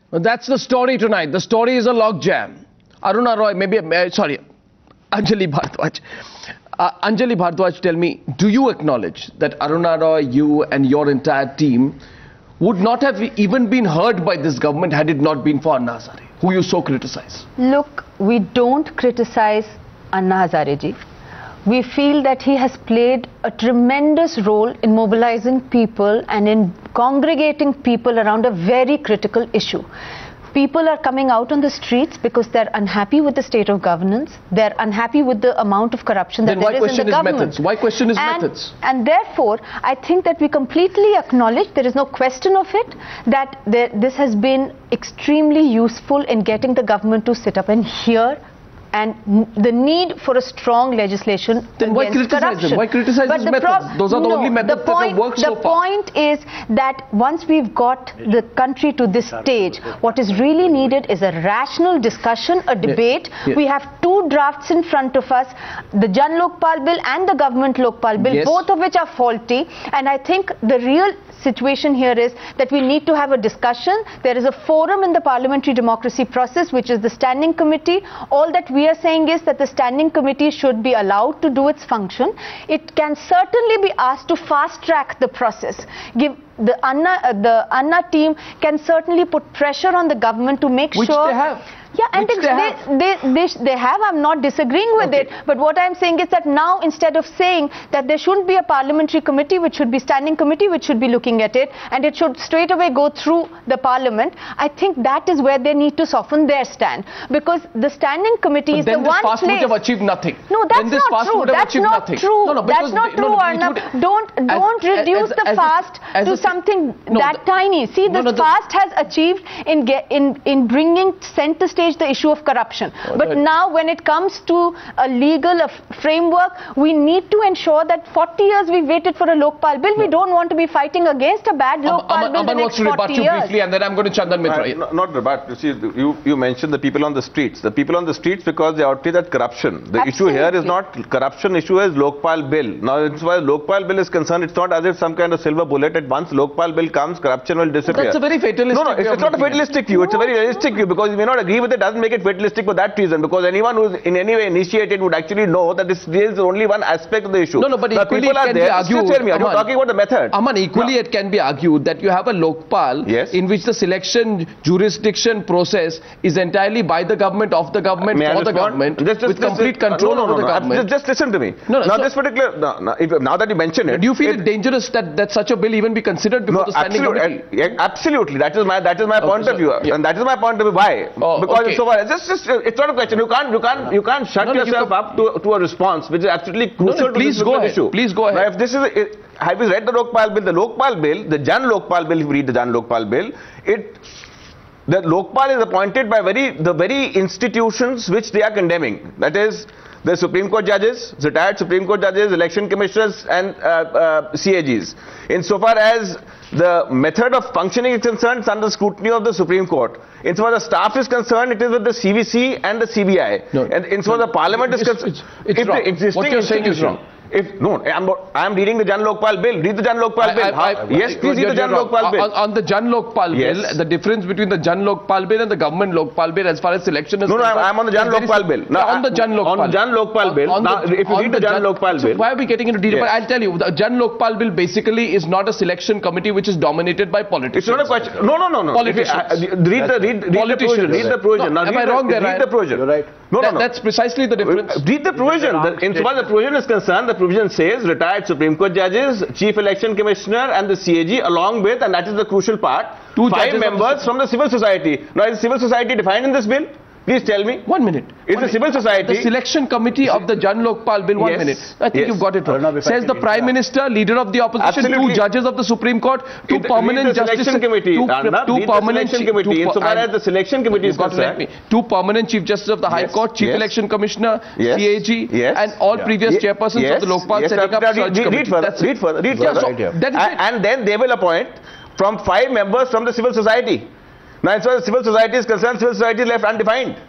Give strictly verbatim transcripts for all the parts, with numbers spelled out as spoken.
Well, that's the story tonight. The story is a logjam. Aruna Roy, maybe, uh, sorry, Anjali Bharadwaj. Uh, Anjali Bharadwaj, tell me, do you acknowledge that Aruna Roy, you and your entire team would not have even been heard by this government had it not been for Anna Hazare, who you so criticize? Look, we don't criticize Anna Hazare ji. We feel that he has played a tremendous role in mobilizing people and in congregating people around a very critical issue. People are coming out on the streets because they're unhappy with the state of governance. They're unhappy with the amount of corruption that then there is in the government. Methods? Why question his and, methods? And therefore, I think that we completely acknowledge, there is no question of it, that there, this has been extremely useful in getting the government to sit up and hear and the need for a strong legislation then why against criticize corruption. Him? Why criticize but his the methods? Those are the no, only methods the point, that have worked so the far. The point is that once we've got the country to this stage, what is really needed is a rational discussion, a debate. Yes. Yes. We have two drafts in front of us, the Jan Lokpal Bill and the Government Lokpal Bill, yes. both of which are faulty. And I think the real situation here is that we need to have a discussion. There is a forum in the parliamentary democracy process, which is the standing committee. All that we are saying is that the standing committee should be allowed to do its function. It can certainly be asked to fast track the process. Give the Anna, uh, the Anna team can certainly put pressure on the government to make which sure. Which they have. Yeah, and Which they, they, they, have. They, they, they have. I'm not disagreeing with okay. it. But what I'm saying is that now, instead of saying that there shouldn't be a parliamentary committee, which should be standing committee, which should be looking at it, and it should straight away go through the parliament, I think that is where they need to soften their stand. Because the standing committee but is the one place... then this fast would have achieved nothing. No, that's then this not fast true. Would have that's achieved not nothing. true. No, no, that's not the, true, no, no, Arnab. Don't, don't as, reduce as, the as fast a, to a, something no, that the, tiny. See, no, this no, fast has achieved in, get, in, in bringing center stage the issue of corruption. Oh, but now when it comes to a legal a framework, we need to ensure that forty years we waited for a Lokpal Bill. No. We don't want to be fighting against a bad Lokpal Bill Aman the next forty you years. Briefly, and then I'm going to Chandan Mitra. Uh, not rebut. You see, you, you mentioned the people on the streets. The people on the streets because they outrage at corruption. The Absolutely. issue here is not corruption, issue is Lokpal Bill. Now, as far as Lokpal Bill is concerned, it's not as if some kind of silver bullet. At once Lokpal Bill comes, corruption will disappear. That's a very fatalistic No, no, it's, it's not a fatalistic view. It's a very realistic view because you may not agree with it. Doesn't make it fatalistic for that reason. Because anyone who's in any way initiated would actually know that this is only one aspect of the issue. No, no, but the equally people it are can there. be argued. Tell me, are Aman, you talking about the method? Aman, equally no. it can be argued that you have a Lokpal yes. in which the selection jurisdiction process is entirely by the government, of the government, may for the government, just, just, with just, complete uh, control no, no, over no, the no, government. Just, just listen to me. No, no, now so, this particular, no, no, if, now that you mention it, do you feel it, it dangerous that, that such a bill even be considered before no, the standing absolutely, committee? Uh, absolutely. That is my that is my okay, point so, of view, yeah. and that is my point of view. Why? Oh, because okay. it's so far. Just, just, it's not a question. You can't, you can't, you can't shut no, no, yourself you up to, to a response which is absolutely crucial no, no, please to this go ahead. issue. Please go ahead. Now, if this is, it, have you read the Lokpal Bill? The Lokpal Bill, the Jan Lokpal Bill. If you read the Jan Lokpal Bill, it. The Lokpal is appointed by very the very institutions which they are condemning. That is the Supreme Court judges, retired Supreme Court judges, election commissioners and uh, uh, C A Gs. Insofar as the method of functioning is concerned, it's under scrutiny of the Supreme Court. Insofar as the staff is concerned, it is with the C V C and the C B I. No, and insofar as the Parliament is concerned, it's, it's if wrong. the existing What you're saying is wrong. If no, I'm I'm reading the Jan Lokpal Bill. Read the Jan Lokpal I, Bill. I, I, yes, please read the Jan Lokpal Bill. On, on the Jan Lokpal yes. Bill, the difference between the Jan Lokpal Bill and the Government Lokpal Bill, as far as selection is no, no, concerned, I'm on the Jan Lokpal Bill. No, on the Jan Lokpal. On Jan Lokpal Bill. On, on now, the, if you read the, the Jan Lokpal Bill. So why are we getting into detail? Yes. But I'll tell you, the Jan Lokpal Bill basically is not a selection committee which is dominated by politicians. It's not a question. No, no, no, no. Politicians. You, uh, read the read, read the provision. Read the provision. No, now, am read I wrong the, there? Read the provision. You're right. No, that, no, no. That's precisely the difference. Read the provision. The, insofar as the provision is concerned, the provision says retired Supreme Court judges, Chief Election Commissioner and the C A G along with, and that is the crucial part, Two five members from the civil society. Now, is civil society defined in this bill? Please tell me. One minute. Is One the civil minute. society... The selection committee of the Jan Lokpal Bill, one yes. minute. I think yes. you've got it right. Arnab, Says the Prime Minister, Leader of the Opposition, Absolutely. two judges of the Supreme Court, two Read the, permanent read the justices... selection committee, two, Arnab, two read permanent... the selection committee. Insofar as the selection committee is concerned... Me. Two permanent Chief Justices of the High yes. Court, Chief yes. Election Commissioner, yes. C A G, yes. and all yeah. previous Ye chairpersons yes. of the Lokpal yes. setting up read, search read, committee. read further. That's Read further. Read yeah, further. so right, yeah. that is and, it. and then they will appoint from five members from the civil society. Now, as far as civil society is concerned, civil society is left undefined.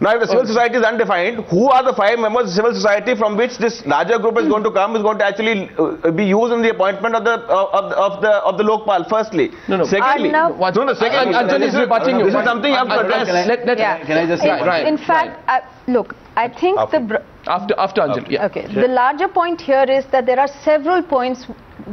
Now, if the civil society is undefined, who are the five members of civil society from which this larger group is going to come, is going to actually uh, be used in the appointment of the uh, of the of the of the Lokpal? Firstly, no, no. Secondly, no, no, secondly, Anjali is rebutting you. This is something you have to address. Let, let, Yeah. Can I just in, say, right, in fact, right. uh, look, I think After. the... After, after Anjali, yeah. Okay. The larger point here is that there are several points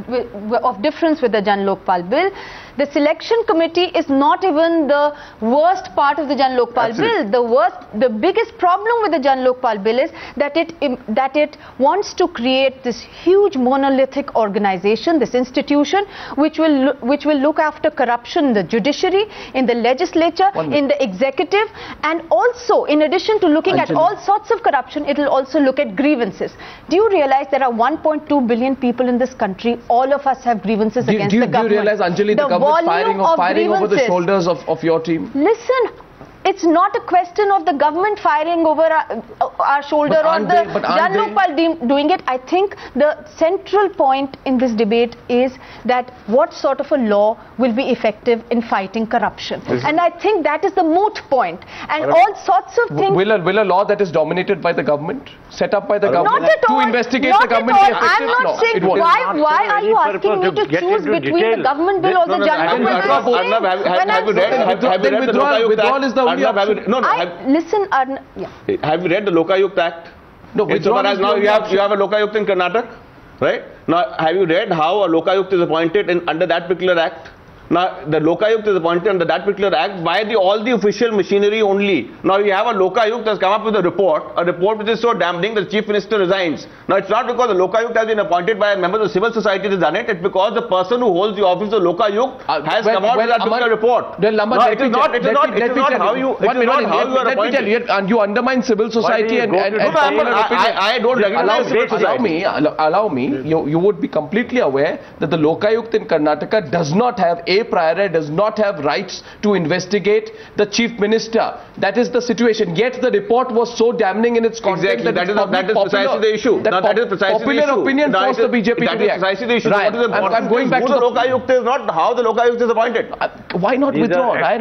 of difference with the Jan Lokpal bill. The selection committee is not even the worst part of the Jan Lokpal bill. The worst, the biggest problem with the Jan Lokpal bill is that it that it wants to create this huge monolithic organization, this institution, which will which will look after corruption in the judiciary, in the legislature, in the executive, and also, in addition to looking Anjali. at all sorts of corruption, it will also look at grievances. Do you realize there are one point two billion people in this country? All of us have grievances do, against do you, the government. Do you realize, Anjali, the, the government firing, of, firing over the shoulders of, of your team? Listen, it's not a question of the government firing over our, our shoulder or the Jan Lokpal doing it. I think the central point in this debate is that what sort of a law will be effective in fighting corruption. And I think that is the moot point. And all, all sorts of things... Will a, will a law that is dominated by the government, set up by the not government, at all, to investigate not the government at all. be effective? I'm not no, saying why, why are you asking me to choose between the government bill or the Jan Lokpal bill? Have you read the Lokayukt Act? No, no. I, listen, Arna, yeah. Have you read the Lokayukt Act? No, withdrawal is now you have you have a Lokayukt in Karnataka, right? Now, have you read how a Lokayukt is appointed in under that particular act? Now, the Lokayukt is appointed under that particular act by the all the official machinery only. Now, you have a Lokayukt has come up with a report, a report which is so damning that the Chief Minister resigns. Now, it's not because the Lokayukt has been appointed by members of civil society that has done it. It's because the person who holds the office of Lokayukt uh, has well, come out well, with that particular report. Well, Amar, no, it is not. It is not. It is not how you. It is not how you are appointed. And you undermine civil society and. and, and I, I don't allow, civil allow me. Allow me. You you would be completely aware that the Lokayukt in Karnataka does not have a priori, does not not have rights to investigate the Chief Minister. That is the situation. Yet the report was so damning in its content. Exactly. That, that, is, a, that is precisely the issue. That, no, that is precisely popular the issue. opinion forced the B J P that to react. That is precisely the issue. Right. What is I'm, I'm going back to the Lokayukt is not how the Lokayukt is appointed. Uh, why not These withdraw? Right?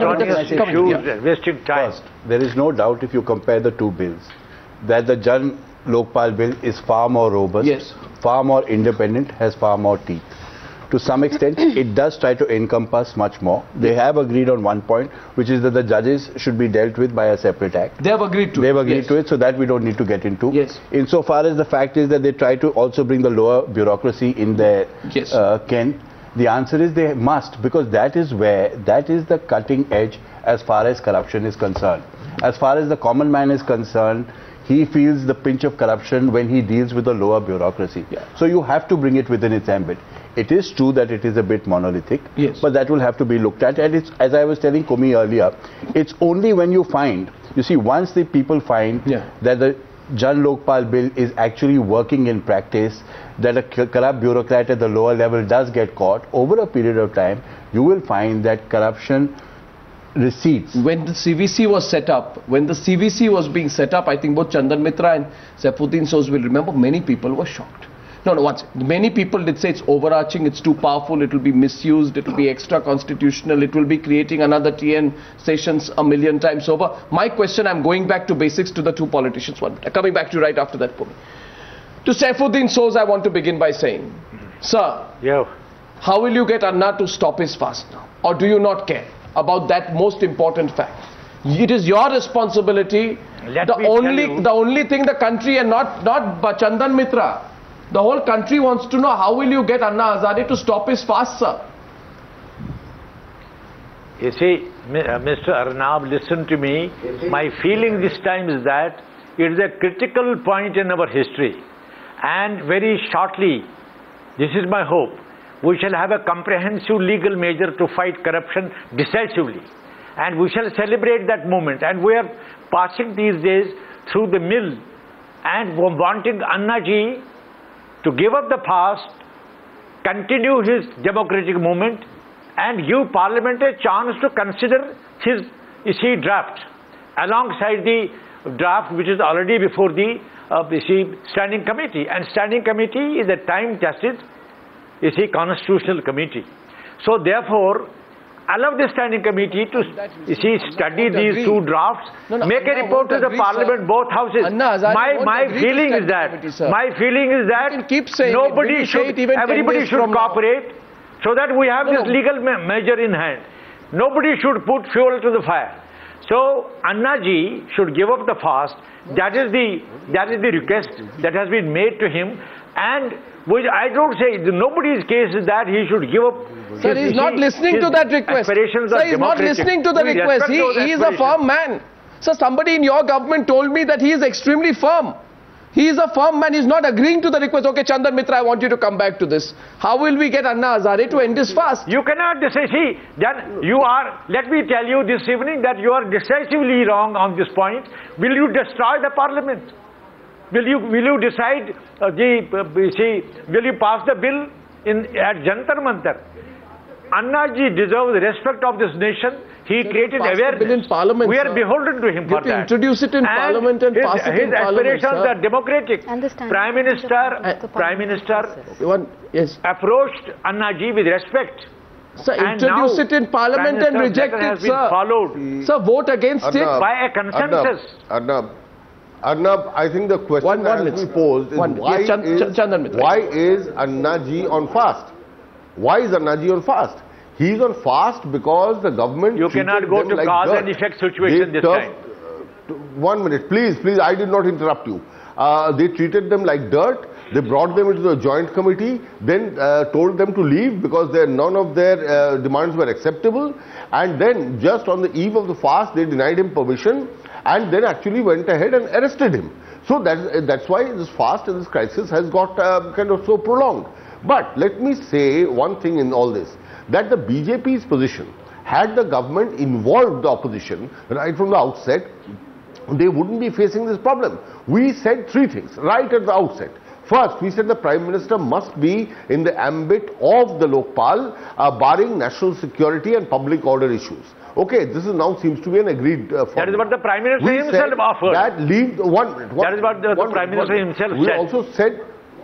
Yeah. Wasting time. First, there is no doubt if you compare the two bills that the Jan Lokpal bill is far more robust, yes. far more independent, has far more teeth. To some extent, it does try to encompass much more. They have agreed on one point, which is that the judges should be dealt with by a separate act. They have agreed to They have it. agreed yes. to it, so that we don't need to get into. Yes. Insofar as the fact is that they try to also bring the lower bureaucracy in their yes. uh, ken, the answer is they must, because that is where, that is the cutting edge as far as corruption is concerned. As far as the common man is concerned, he feels the pinch of corruption when he deals with the lower bureaucracy. Yeah. So you have to bring it within its ambit. It is true that it is a bit monolithic, yes. but that will have to be looked at. And it's, as I was telling Kumi earlier, it's only when you find, you see, once the people find yeah. that the Jan Lokpal bill is actually working in practice, that a corrupt bureaucrat at the lower level does get caught, over a period of time, you will find that corruption recedes. When the C V C was set up, when the C V C was being set up, I think both Chandan Mitra and Saifuddin Soz will remember, many people were shocked. No, no, once. Many people did say it's overarching, it's too powerful, it will be misused, it will be extra constitutional, it will be creating another T N sessions a million times over. My question, I'm going back to basics to the two politicians. One, coming back to you right after that, Pumi. To Saifuddin Soz, I want to begin by saying, sir, yeah. how will you get Anna to stop his fast now? Or do you not care about that most important fact? It is your responsibility. Let the me only tell you. the only thing the country and not not Chandan Mitra, the whole country wants to know, how will you get Anna Hazare to stop his fast, sir? You see, Mister Arnab, listen to me. My feeling this time is that it is a critical point in our history, and very shortly, this is my hope, we shall have a comprehensive legal measure to fight corruption decisively, and we shall celebrate that moment. And we are passing these days through the mill and wanting Anna ji to give up the past, continue his democratic movement, and give Parliament a chance to consider his, you see, draft alongside the draft which is already before the uh, you see, standing committee. And standing committee is a time-tested, you see, constitutional committee. So therefore, allow the standing committee to you see, study these agree. two drafts, No, no, make a Anna report to won't the agree, parliament, sir. both houses. Anna Hazare my won't my agree to feeling is standing that committee, sir. my feeling is that You can keep saying it. nobody Will you say should, it even ten everybody days should from now? cooperate so that we have No, this no. legal me measure in hand. Nobody should put fuel to the fire. So Annaji should give up the fast. That is the that is the request that has been made to him, and which I don't say nobody's case is that he should give up. Sir, his, he's not his, listening his to that request. Aspirations Sir, are he's not democratic. listening to the We request. respect He, those he is a aspirations. firm man. So somebody in your government told me that he is extremely firm. He is a firm man. He's not agreeing to the request. Okay, Chandan Mitra, I want you to come back to this. How will we get Anna Hazare to end this fast? You cannot say, see, that you are, let me tell you this evening that you are decisively wrong on this point. Will you destroy the parliament? Will you, will you decide, uh, the, uh, see, will you pass the bill in, at Jantar Mantar? Annaji deserves the respect of this nation. He created pass the awareness. bill in parliament, we are sir. beholden to him You for have to that. introduce it in and parliament and his, pass it his in parliament, aspirations sir. are democratic. Understand. Prime Minister, Uh, Prime Minister One, yes. approached Annaji with respect. Sir, And introduce now it in parliament Prime and Minister's reject letter it, has been sir. followed Sir, vote against it. Arnab, by a consensus. Arnab, Arnab, I think the question One- one that has minute, to be sir. posed is One- why, yes, Chan- is, Ch- Chandan Mitra. why is Annaji on fast? Why is Annaji on fast? He is on fast because the government You cannot treated go them to like cause dirt. and effect situation They this turf- time. uh, One minute, please, please, I did not interrupt you. Uh, they treated them like dirt. They brought them into the joint committee, then uh, told them to leave because their, none of their uh, demands were acceptable. And then just on the eve of the fast, they denied him permission and then actually went ahead and arrested him. So that, that's why this fast and this crisis has got uh, kind of so prolonged. But let me say one thing in all this, that the B J P's position, had the government involved the opposition right from the outset, they wouldn't be facing this problem. We said three things right at the outset. First, we said the Prime Minister must be in the ambit of the Lokpal, uh, barring national security and public order issues. Okay, this is now seems to be an agreed uh, That is what the Prime Minister we himself said offered. That leave one minute. One, That is what the- the one Prime minute, Minister one minute. himself we said. also said,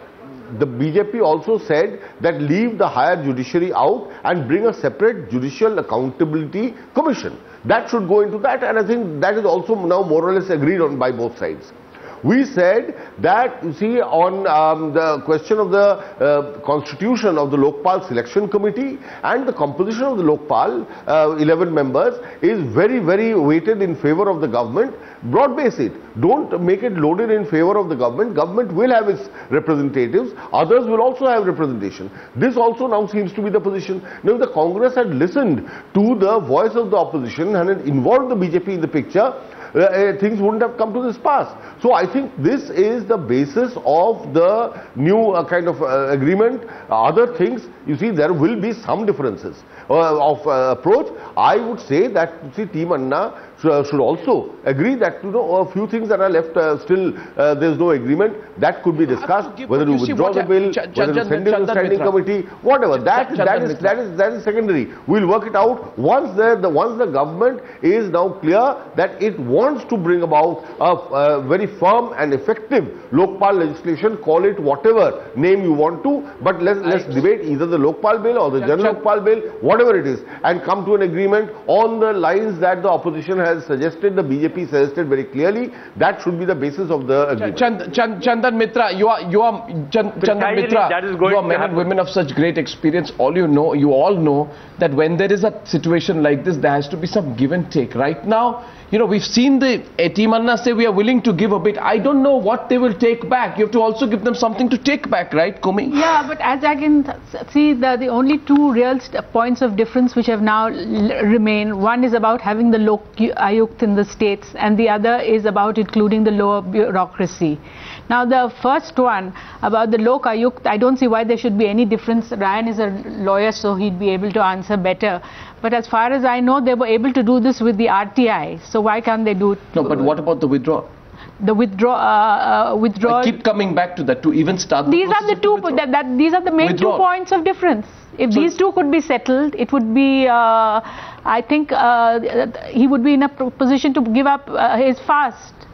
the B J P also said that leave the higher judiciary out and bring a separate judicial accountability commission. That should go into that, and I think that is also now more or less agreed on by both sides. We said that, you see, on um, the question of the uh, constitution of the Lokpal Selection Committee and the composition of the Lokpal, uh, eleven members, is very, very weighted in favor of the government. Broad base it. Don't make it loaded in favor of the government. Government will have its representatives. Others will also have representation. This also now seems to be the position. Now, if the Congress had listened to the voice of the opposition and had involved the B J P in the picture, Uh, uh, things wouldn't have come to this pass. So I think this is the basis of the new uh, kind of uh, agreement. Uh, other things, you see, there will be some differences uh, of uh, approach. I would say that, see, Team Anna should, should also agree that, you know, a few things that are left uh, still, uh, there's no agreement. That could be discussed, give- whether you you see withdraw what the I- bill, Ch- Ch- whether you Chandan- send it to the Chandan standing Mitra. committee, whatever. That, Chandan that, is, Mitra. that, is, that is secondary. We'll work it out once the, the, once the government is now clear that it wants to bring about a, a very firm and effective Lokpal legislation, call it whatever name you want to, but let's, let's debate either the Lokpal bill or the Ch- General Ch- Lokpal bill, whatever it is, and come to an agreement on the lines that the opposition has suggested, the B J P suggested very clearly. That should be the basis of the agreement. Chand, Chand, Chandan Mitra, you are, you are, Chand, Chandan Precisely, Mitra, that is going you are to men and happen. women of such great experience. All you know, you all know that when there is a situation like this, there has to be some give and take. Right now, you know, we've seen the uh, Team Anna say we are willing to give a bit. I don't know what they will take back. You have to also give them something to take back, right, Kumi? Yeah, but as I can th- see, the, the only two real st- points of difference which have now l- remain, one is about having the Lok Ayukt in the states, and the other is about including the lower bureaucracy. Now, the first one about the Lok Ayukt, I don't see why there should be any difference. Ryan is a lawyer, so he'd be able to answer better. But as far as I know, they were able to do this with the R T I. So why can't they do it? No, but what about the withdrawal? The withdraw, uh, uh, withdrawal. I keep coming back to that to even start. These the are the process two. of withdrawal. That, that these are the main Withdrawal. two points of difference. If So- these two could be settled, it would be. Uh, I think uh, he would be in a pro- position to give up uh, his fast.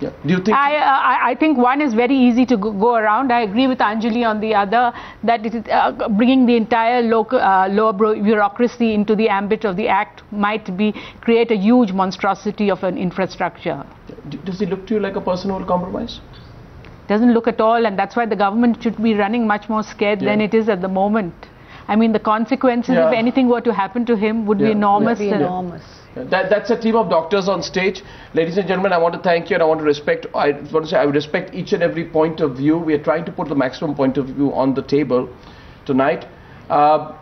Yeah. Do you think? I, uh, I, I think one is very easy to go, go around. I agree with Anjali on the other, that it is, uh, bringing the entire local, uh, lower bureaucracy into the ambit of the Act might be create a huge monstrosity of an infrastructure. Does he look to you like a person who will compromise? Doesn't look at all, and that's why the government should be running much more scared yeah. than it is at the moment. I mean, the consequences, yeah. if anything were to happen to him, would yeah. be enormous. Would be enormous. Yeah. That, that's a team of doctors on stage. Ladies and gentlemen, I want to thank you and I want to respect, I want to say I respect each and every point of view. We are trying to put the maximum point of view on the table tonight. Uh,